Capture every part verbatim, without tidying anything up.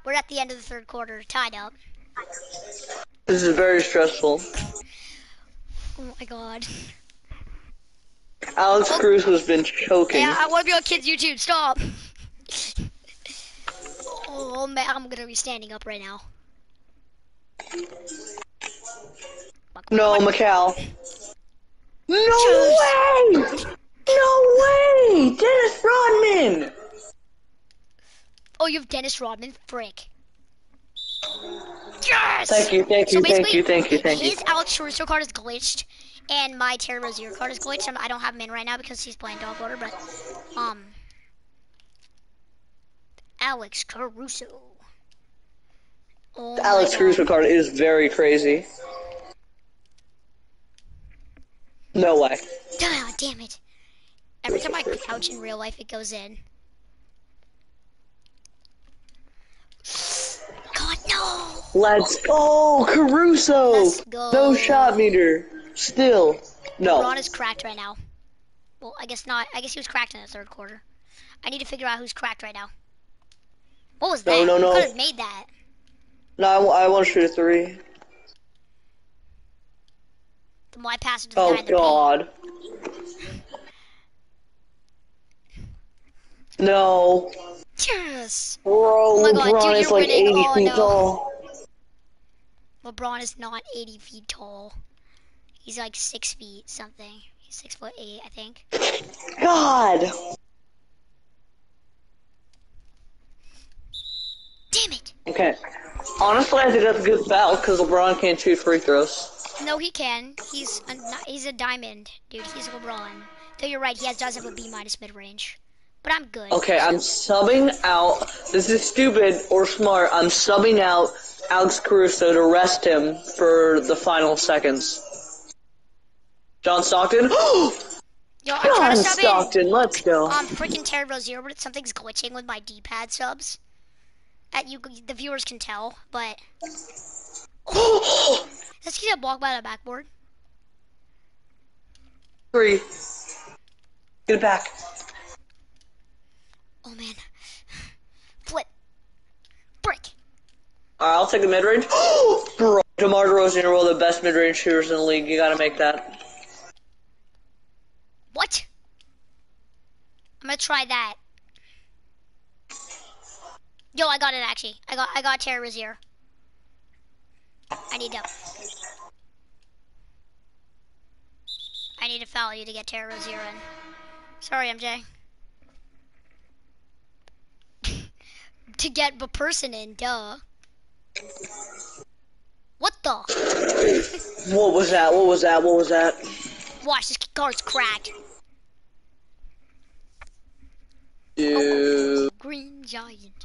We're at the end of the third quarter, tied up. This is very stressful. Oh my god. Alex Oh. Cruz has been choking. Yeah, I want to be on kids' YouTube. Stop. Oh man, I'm gonna be standing up right now. No, Macau. No Jeez. way! No way! Dennis Rodman! Oh, you have Dennis Rodman? Frick. Yes! Thank you, thank you, so thank you, thank you, thank you. His Alex Caruso card is glitched, and my Terry Rozier card is glitched. I don't have him in right now because he's playing dog water, but, um... Alex Caruso. Oh The Alex Caruso card is very crazy. No way. Ah, damn it. Every time I couch in real life, it goes in. God, no! Let's go, Caruso! Let's go. No shot meter. Still. No. LeBron is cracked right now. Well, I guess not. I guess he was cracked in the third quarter. I need to figure out who's cracked right now. What was that? No, no, no. You could have made that. No, I, I want to shoot a three. Then why pass it to the Oh, guy in the God. No. paint? Yes! Bro, Oh my LeBron God, dude, is you're like winning. eighty Oh, feet no. tall. LeBron is not eighty feet tall. He's like six feet something. He's six foot eight, I think. God. Damn it! Okay. Honestly, I think that's a good foul because LeBron can't shoot free throws. No, he can. He's a, he's a diamond, dude. He's LeBron. Though you're right, he has, does have a B minus mid range. But I'm good. Okay, I'm subbing out. This is stupid or smart. I'm subbing out Alex Caruso to rest him for the final seconds. John Stockton. Yo, I'm John trying to sub Stockton, in, let's go. Um, freaking Terry Rozier, but something's glitching with my D-pad subs. At you, the viewers can tell, but. Oh, let's get a block by the backboard. Three. Get it back. Oh man. Flip. Brick. Alright, I'll take the mid range. Bro, DeMar DeRozan are one of the best mid range shooters in the league. You gotta make that. What? I'm gonna try that. Yo, I got it actually. I got I got Terry Rozier. I need to. I need to foul you to get Terry Rozier in. Sorry, M J. To get the person in, duh. What the? What was that? What was that? What was that? Watch, this card's cracked. Dude. Oh, green giant.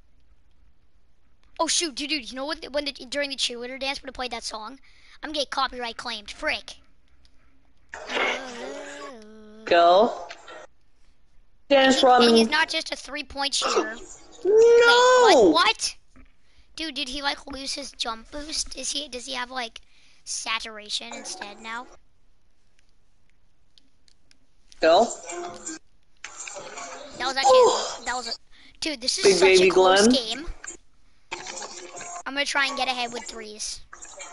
Oh shoot, dude, dude, you know what? When the, during the cheerleader dance, when I played that song, I'm gonna get copyright claimed. Frick. Go. Dennis Rodman. He's not just a three-point shooter. No. Wait, what? What? Dude, did he like lose his jump boost? Is he? Does he have like saturation instead now? Go. That was actually that was a dude. This is Big such baby a close Glenn. game. I'm gonna try and get ahead with threes.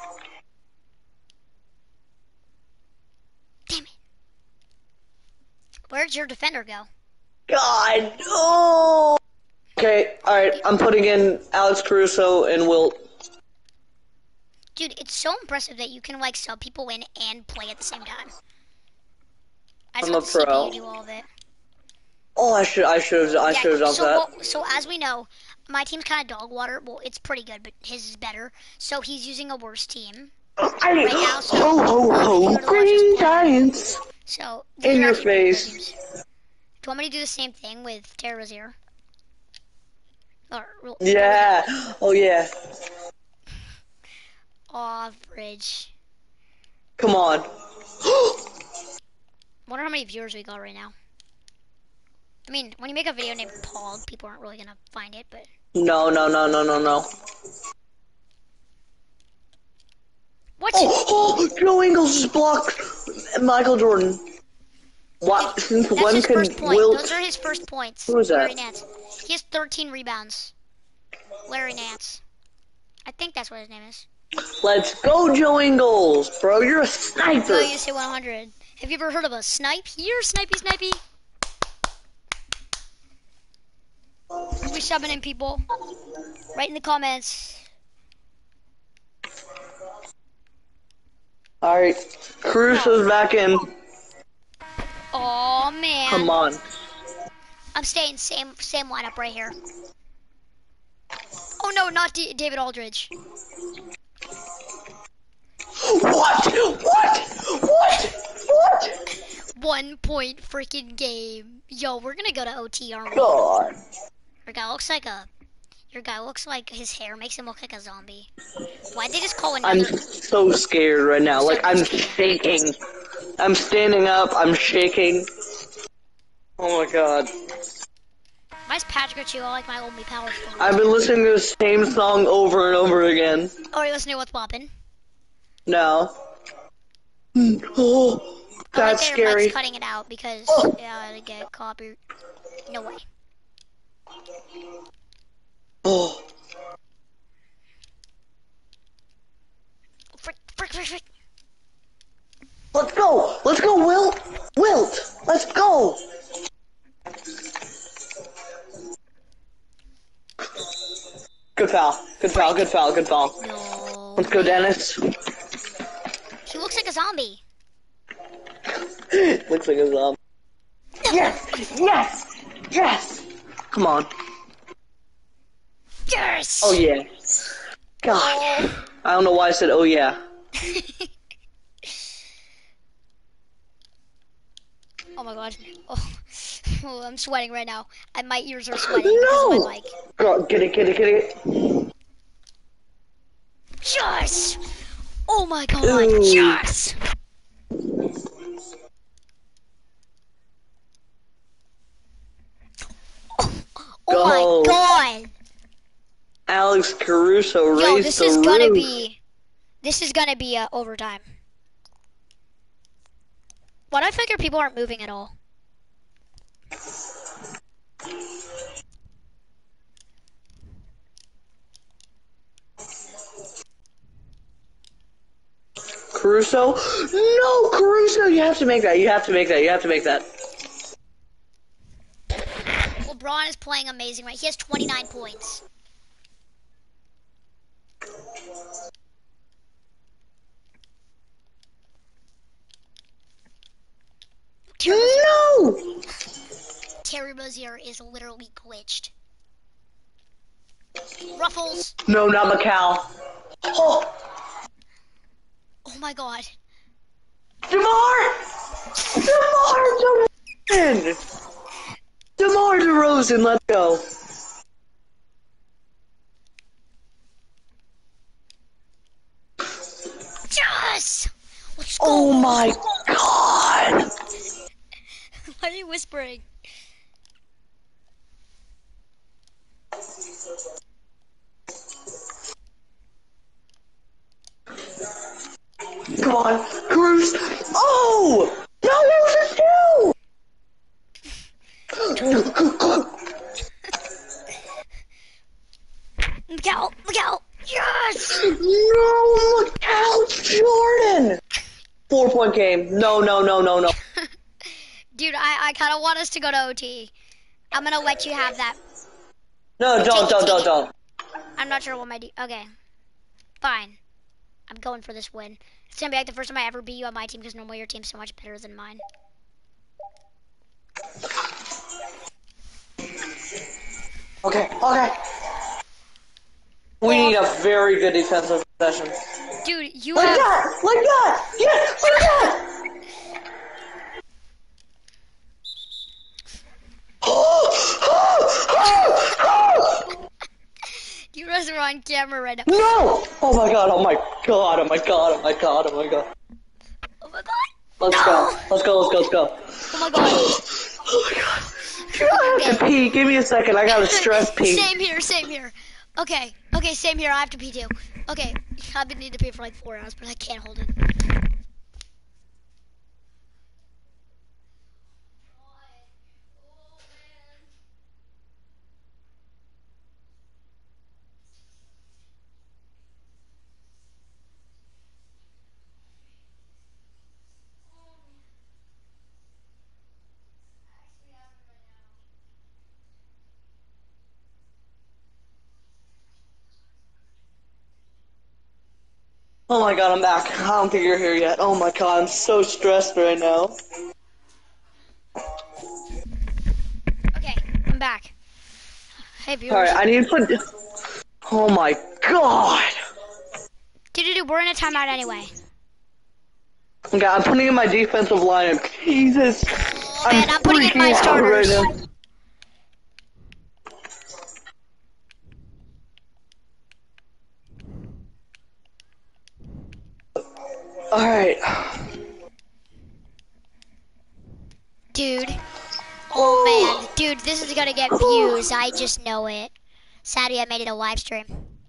Damn it! Where'd your defender go? God. Oh. Okay. All right. I'm putting in Alex Caruso and Wilt. Dude, it's so impressive that you can like sub people in and play at the same time. I just I'm got a the C P pro. U do all of it. Oh, I should. I should have. I Yeah, should have done so, that. well, so as we know, my team's kind of dog water. Well, it's pretty good, but his is better. So he's using a worse team right now. So ho ho ho! you're the Green largest player. Giants. So these In are your actually pretty good face. teams. Do you want me to do the same thing with Terry Rozier? Or, or- Yeah. Oh yeah. Average. Come on. Wonder how many viewers we got right now. I mean, when you make a video named Pog, people aren't really gonna find it, but No, no, no, no, no, no. what? Oh, oh, Joe Ingles just blocked Michael Jordan. What? Since That's when his can first point. Wilt? Those are his first points. Who is that? Larry Nance. He has thirteen rebounds. Larry Nance. I think that's what his name is. Let's go, Joe Ingles, bro. You're a sniper. No, you say one hundred. Have you ever heard of a snipe here? Snipey, snipey. We subbing in people. Write in the comments. All right, Caruso's No. back in. Oh man. Come on. I'm staying same same lineup right here. Oh no, not D David Aldridge. What? What? What? What? One point freaking game. Yo, we're gonna go to O T, aren't we? God. Your guy looks like a. Your guy looks like his hair makes him look like a zombie. Why'd they just call another? I'm so scared right now. Like I'm shaking. I'm standing up. I'm shaking. Oh my god. Why's Patrick Achille like my old me power forward? I've been listening to the same song over and over again. Oh, are you listening to What's Poppin'? No. Oh, that's oh, right there, scary. Mike's cutting it out because Oh. yeah, to get copy. No way. Oh. Frick, frick, frick, frick. Let's go. Let's go, Wilt. Wilt. Let's go. Good foul. Good foul. Good foul. Good foul. No. Let's go, Dennis. He looks like a zombie. Looks like a zombie. Yes. Yes. Yes. Come on. Yes. Oh yeah. God. Oh. I don't know why I said oh yeah. Oh my god. Oh. Oh, I'm sweating right now. And my ears are sweating because of my No. mic. Girl, get it, get it, get it. Yes! Oh my god, Ooh. yes! Oh, oh Go. my god! Alex Caruso raised Yo, this the is roof. gonna be... This is gonna be uh, overtime. Why do I figure people aren't moving at all? Caruso? No, Caruso, you have to make that. You have to make that. You have to make that. LeBron is playing amazing, right? He has twenty-nine points. Terry No! Terry Rozier is literally glitched. Ruffles. No, not McCall. Oh, Oh my god. DeMar! DeMar DeRozan! DeMar DeRozan, let's go. Yes! Let's go! Oh my god! Why are you whispering? Come on, Cruz! Oh! No, that was a two! Look out! Look out! Yes! No, look out, Jordan! Four point game. No, no, no, no, no. Dude, I, I kind of want us to go to O T. I'm gonna let you have that. No, don't, don't, don't, don't. I'm not sure what my... D okay. Fine. I'm going for this win. It's gonna be like the first time I ever beat you on my team because normally your team's so much better than mine. Okay, okay. We need a very good defensive possession. Dude, you like have... that! Like that! Yes! Like that! You guys are on camera right now. No! Oh my god, oh my god, oh my god, oh my god, oh my god. Oh my god. Let's No! go. Let's go, let's go, let's go. Oh my god. Oh my god. I have to pee. Give me a second. I got a stress pee. Same here, same here. Okay, okay, same here. I have to pee too. Okay, I've been needing to pee for like four hours, but I can't hold it. Oh my god, I'm back. I don't think you're here yet. Oh my god, I'm so stressed right now. Okay, I'm back. Hey, Alright, viewers. I need to put... Oh my god! Dude, we're in a timeout anyway. Okay, I'm putting in my defensive lineup. Jesus. Oh, I'm man, I'm putting in my freaking out right starters. now. Alright. Dude. Oh, man. Dude, this is gonna get views. I just know it. Sadly, I made it a live stream.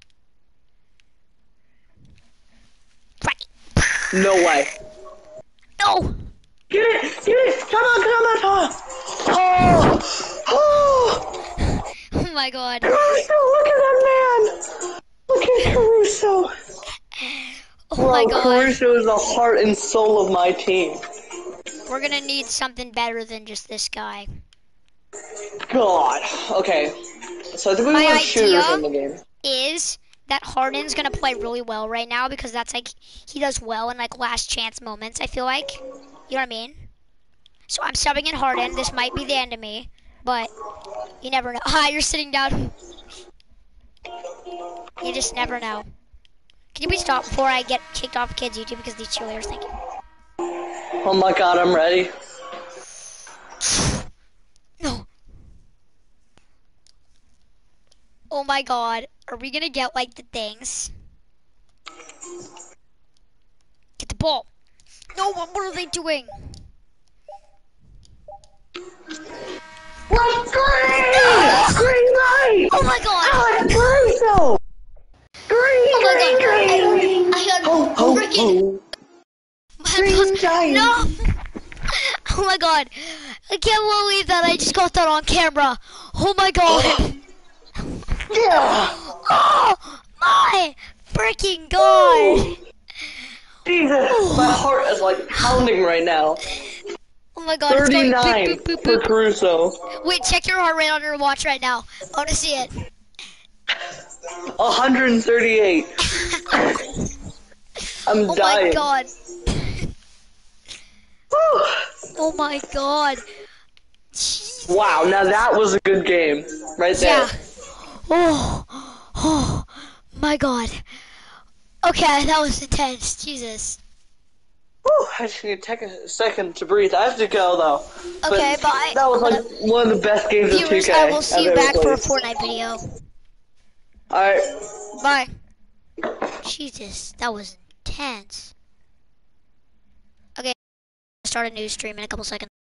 No way. No! Get it! Get it! Come on, come on, come on! Oh! Oh! Oh my god. Caruso, look at that man! Look at Caruso! Oh Bro, my god. Caruso is the heart and soul of my team. We're gonna need something better than just this guy. God. Okay. So I think we My want shooters idea in the game. is that Harden's gonna play really well right now because that's like he does well in like last chance moments, I feel like. You know what I mean? So I'm subbing in Harden. This might be the end of me, but you never know. Ah, you're sitting down. You just never know. Can you please stop before I get kicked off kids YouTube because these cheerleaders think it? Oh my god, I'm ready. No. Oh my god. Are we gonna get like the things? Get the ball. No, what, what are they doing? Let's green! No! Green light! Oh my god! Alex Caruso! Green, Oh my green, god! green! I, I got Ho, ho, freaking. ho! Green giant! No! Oh my god! I can't believe that I just got that on camera. Oh my god! Yeah! Oh my freaking god! Jesus, my heart is like pounding right now. Oh my god! It's going thirty-nine boop, boop, boop, for boop. Caruso. Wait, check your heart rate on your watch right now. I want to see it. one hundred thirty-eight. I'm Oh dying. my god! Whew. Oh my god! Wow, now that was a good game. Right there. Yeah. Oh, oh my god. Okay, that was intense. Jesus. Whew, I just need to take a second to breathe. I have to go though. But Okay, bye. that was like one of the best games of Viewers, two K. I will see I've you ever back for a played. Fortnite video. Alright. Bye. Jesus, that was intense. Okay, start a new stream in a couple seconds.